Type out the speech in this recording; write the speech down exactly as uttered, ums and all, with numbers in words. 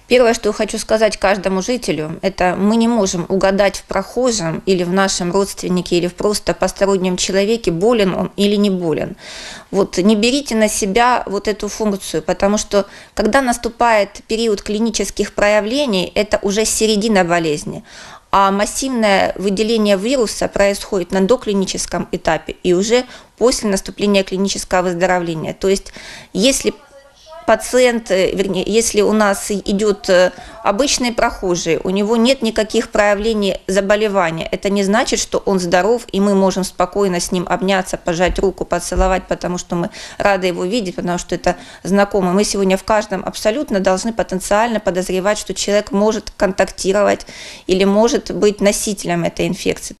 Первое, что хочу сказать каждому жителю, это мы не можем угадать в прохожем или в нашем родственнике, или в просто постороннем человеке, болен он или не болен. Вот не берите на себя вот эту функцию, потому что когда наступает период клинических проявлений, это уже середина болезни. А массивное выделение вируса происходит на доклиническом этапе и уже после наступления клинического выздоровления. То есть, если пациент, вернее, если у нас идет обычный прохожий, у него нет никаких проявлений заболевания, это не значит, что он здоров, и мы можем спокойно с ним обняться, пожать руку, поцеловать, потому что мы рады его видеть, потому что это знакомый. Мы сегодня в каждом абсолютно должны потенциально подозревать, что человек может контактировать или может быть носителем этой инфекции.